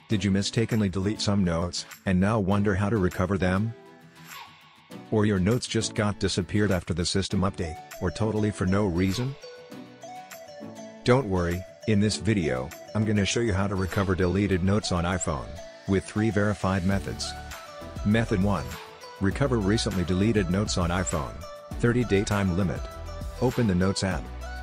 Did you mistakenly delete some notes, and now wonder how to recover them? Or your notes just got disappeared after the system update, or totally for no reason? Don't worry, in this video, I'm gonna show you how to recover deleted notes on iPhone, with 3 verified methods. Method 1. Recover recently deleted notes on iPhone, 30-day time limit. Open the Notes app.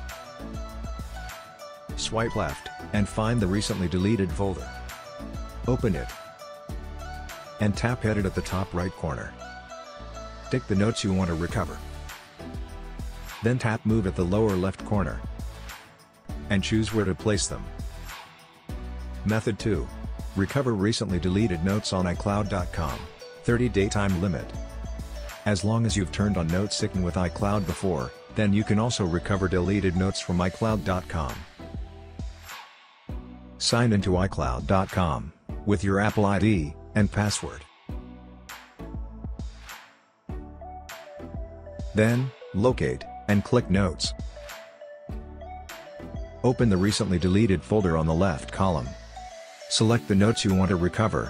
Swipe left, and find the recently deleted folder. Open it. And tap Edit at the top right corner. Tick the notes you want to recover. Then tap Move at the lower left corner. And choose where to place them. Method 2. Recover recently deleted notes on iCloud.com, 30-day time limit. As long as you've turned on note syncing with iCloud before, then you can also recover deleted notes from iCloud.com. Sign into iCloud.com with your Apple ID and password. Then, locate and click Notes. Open the recently deleted folder on the left column. Select the notes you want to recover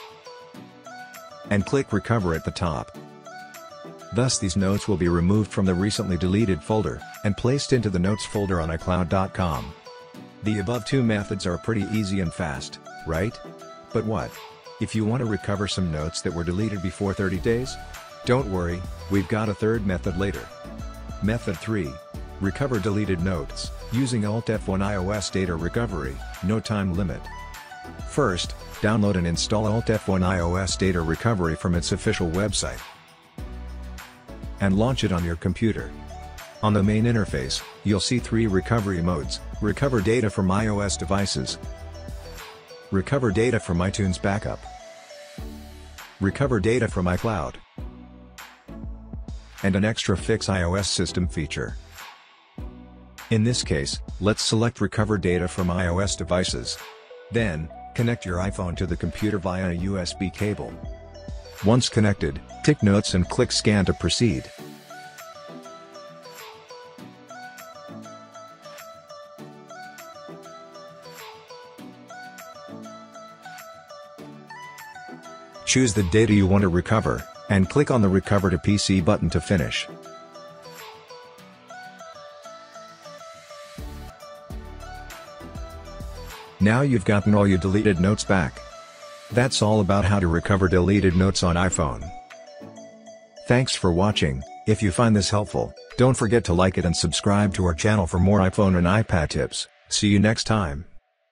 and click Recover at the top. Thus these notes will be removed from the recently deleted folder and placed into the Notes folder on iCloud.com. The above 2 methods are pretty easy and fast, right? But what if you want to recover some notes that were deleted before 30 days? Don't worry, we've got a third method later. Method 3. Recover deleted notes, using UltFone iOS data recovery, no time limit. First, download and install UltFone iOS data recovery from its official website. And launch it on your computer. On the main interface, you'll see 3 recovery modes: recover data from iOS devices, recover data from iTunes backup, recover data from iCloud, and an extra fix iOS system feature. In this case, let's select recover data from iOS devices. Then, connect your iPhone to the computer via a USB cable. Once connected, tick Notes and click Scan to proceed. Choose the data you want to recover, and click on the Recover to PC button to finish. Now you've gotten all your deleted notes back. That's all about how to recover deleted notes on iPhone. Thanks for watching. If you find this helpful, don't forget to like it and subscribe to our channel for more iPhone and iPad tips. See you next time.